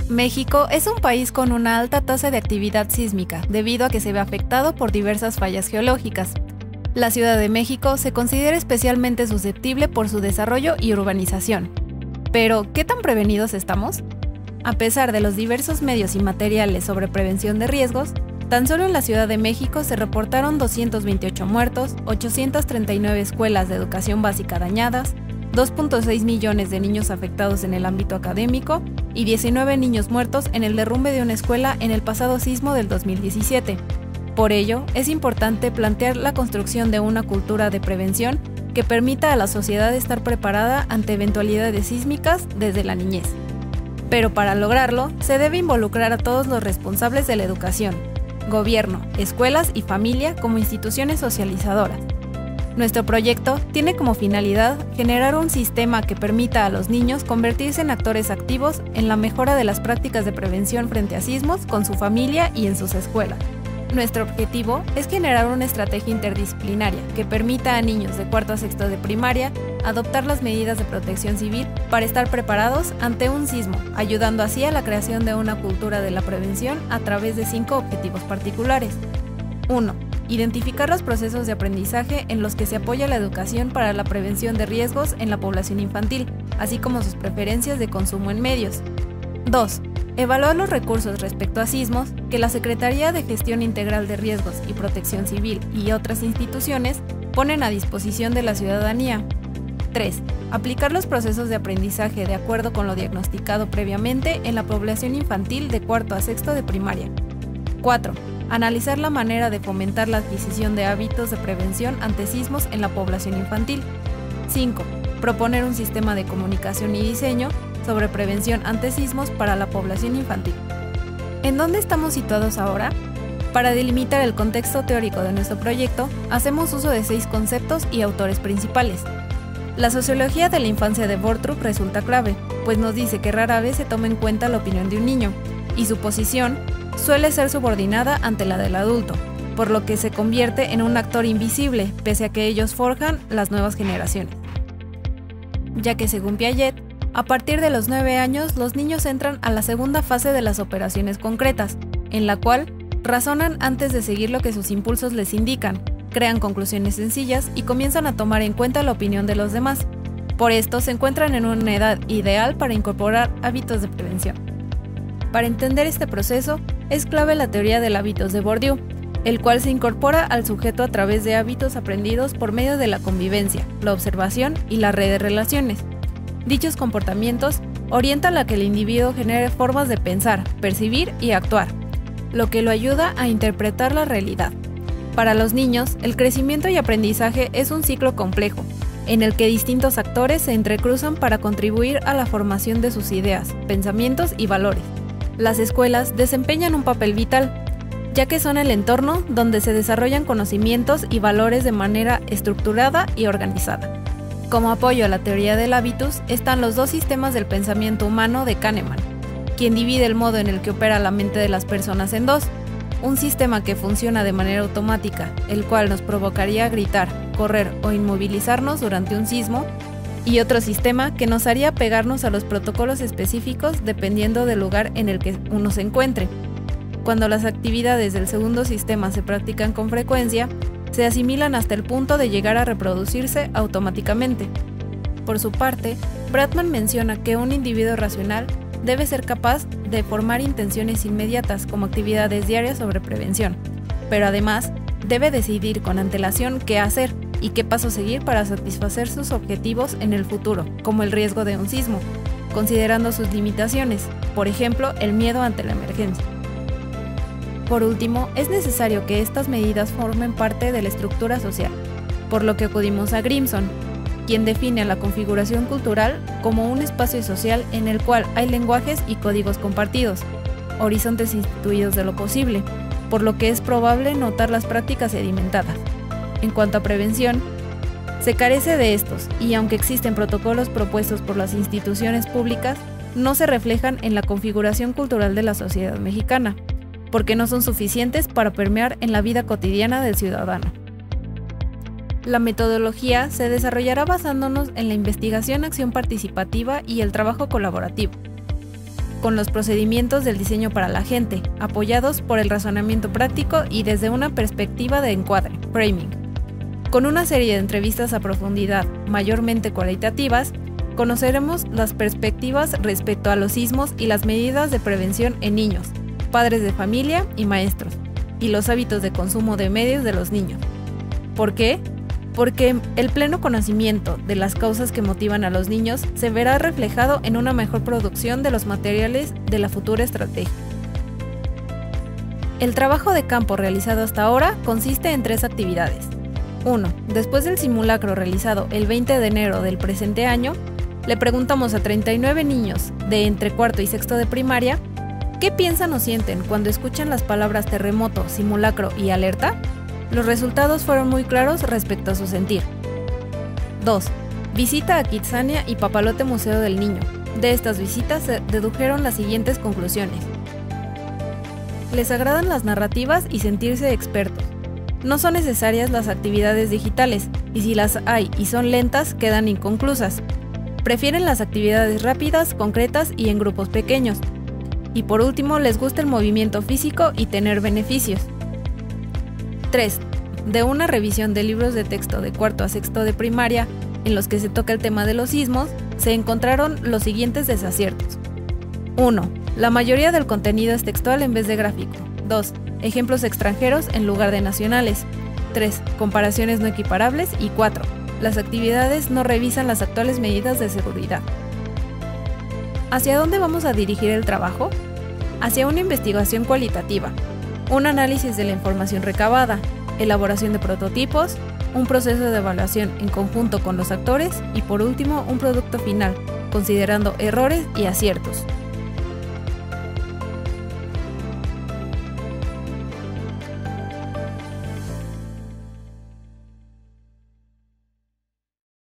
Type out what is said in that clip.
México es un país con una alta tasa de actividad sísmica, debido a que se ve afectado por diversas fallas geológicas. La Ciudad de México se considera especialmente susceptible por su desarrollo y urbanización. Pero, ¿qué tan prevenidos estamos? A pesar de los diversos medios y materiales sobre prevención de riesgos, tan solo en la Ciudad de México se reportaron 228 muertos, 839 escuelas de educación básica dañadas, 2.6 millones de niños afectados en el ámbito académico y 19 niños muertos en el derrumbe de una escuela en el pasado sismo del 2017. Por ello, es importante plantear la construcción de una cultura de prevención que permita a la sociedad estar preparada ante eventualidades sísmicas desde la niñez. Pero para lograrlo, se debe involucrar a todos los responsables de la educación, gobierno, escuelas y familia como instituciones socializadoras. Nuestro proyecto tiene como finalidad generar un sistema que permita a los niños convertirse en actores activos en la mejora de las prácticas de prevención frente a sismos con su familia y en sus escuelas. Nuestro objetivo es generar una estrategia interdisciplinaria que permita a niños de cuarto a sexto de primaria adoptar las medidas de protección civil para estar preparados ante un sismo, ayudando así a la creación de una cultura de la prevención a través de 5 objetivos particulares. 1. Identificar los procesos de aprendizaje en los que se apoya la educación para la prevención de riesgos en la población infantil, así como sus preferencias de consumo en medios. 2. Evaluar los recursos respecto a sismos que la Secretaría de Gestión Integral de Riesgos y Protección Civil y otras instituciones ponen a disposición de la ciudadanía. 3. Aplicar los procesos de aprendizaje de acuerdo con lo diagnosticado previamente en la población infantil de cuarto a sexto de primaria. 4. Analizar la manera de fomentar la adquisición de hábitos de prevención ante sismos en la población infantil. 5. Proponer un sistema de comunicación y diseño sobre prevención ante sismos para la población infantil. ¿En dónde estamos situados ahora? Para delimitar el contexto teórico de nuestro proyecto, hacemos uso de 6 conceptos y autores principales. La sociología de la infancia de Bortrup resulta clave, pues nos dice que rara vez se toma en cuenta la opinión de un niño, y su posición suele ser subordinada ante la del adulto, por lo que se convierte en un actor invisible, pese a que ellos forjan las nuevas generaciones. Ya que según Piaget, a partir de los 9 años los niños entran a la segunda fase de las operaciones concretas, en la cual razonan antes de seguir lo que sus impulsos les indican, crean conclusiones sencillas y comienzan a tomar en cuenta la opinión de los demás. Por esto se encuentran en una edad ideal para incorporar hábitos de prevención. Para entender este proceso, es clave la teoría del hábitos de Bourdieu, el cual se incorpora al sujeto a través de hábitos aprendidos por medio de la convivencia, la observación y la red de relaciones. Dichos comportamientos orientan a que el individuo genere formas de pensar, percibir y actuar, lo que lo ayuda a interpretar la realidad. Para los niños, el crecimiento y aprendizaje es un ciclo complejo, en el que distintos actores se entrecruzan para contribuir a la formación de sus ideas, pensamientos y valores. Las escuelas desempeñan un papel vital, ya que son el entorno donde se desarrollan conocimientos y valores de manera estructurada y organizada. Como apoyo a la teoría del hábitus están los 2 sistemas del pensamiento humano de Kahneman, quien divide el modo en el que opera la mente de las personas en 2, un sistema que funciona de manera automática, el cual nos provocaría gritar, correr o inmovilizarnos durante un sismo, y otro sistema que nos haría pegarnos a los protocolos específicos dependiendo del lugar en el que uno se encuentre. Cuando las actividades del segundo sistema se practican con frecuencia, se asimilan hasta el punto de llegar a reproducirse automáticamente. Por su parte, Bratman menciona que un individuo racional debe ser capaz de formar intenciones inmediatas como actividades diarias sobre prevención, pero además debe decidir con antelación qué hacer y qué paso seguir para satisfacer sus objetivos en el futuro, como el riesgo de un sismo, considerando sus limitaciones, por ejemplo, el miedo ante la emergencia. Por último, es necesario que estas medidas formen parte de la estructura social, por lo que acudimos a Grimson, quien define a la configuración cultural como un espacio social en el cual hay lenguajes y códigos compartidos, horizontes instituidos de lo posible, por lo que es probable notar las prácticas sedimentadas. En cuanto a prevención, se carece de estos, y aunque existen protocolos propuestos por las instituciones públicas, no se reflejan en la configuración cultural de la sociedad mexicana, porque no son suficientes para permear en la vida cotidiana del ciudadano. La metodología se desarrollará basándonos en la investigación, acción participativa y el trabajo colaborativo. con los procedimientos del diseño para la gente, apoyados por el razonamiento práctico y desde una perspectiva de encuadre, framing. Con una serie de entrevistas a profundidad, mayormente cualitativas, conoceremos las perspectivas respecto a los sismos y las medidas de prevención en niños, padres de familia y maestros, y los hábitos de consumo de medios de los niños. ¿Por qué? Porque el pleno conocimiento de las causas que motivan a los niños se verá reflejado en una mejor producción de los materiales de la futura estrategia. El trabajo de campo realizado hasta ahora consiste en 3 actividades. 1. Después del simulacro realizado el 20 de enero del presente año, le preguntamos a 39 niños de entre cuarto y sexto de primaria ¿qué piensan o sienten cuando escuchan las palabras terremoto, simulacro y alerta? Los resultados fueron muy claros respecto a su sentir. 2. Visita a Kitsania y Papalote Museo del Niño. De estas visitas se dedujeron las siguientes conclusiones. Les agradan las narrativas y sentirse expertos. No son necesarias las actividades digitales, y si las hay y son lentas, quedan inconclusas. Prefieren las actividades rápidas, concretas y en grupos pequeños. Y por último, les gusta el movimiento físico y tener beneficios. 3. De una revisión de libros de texto de cuarto a sexto de primaria, en los que se toca el tema de los sismos, se encontraron los siguientes desaciertos. 1. La mayoría del contenido es textual en vez de gráfico. 2. Ejemplos extranjeros en lugar de nacionales. 3. Comparaciones no equiparables. Y 4. Las actividades no revisan las actuales medidas de seguridad. ¿Hacia dónde vamos a dirigir el trabajo? Hacia una investigación cualitativa, un análisis de la información recabada, elaboración de prototipos, un proceso de evaluación en conjunto con los actores y por último un producto final, considerando errores y aciertos.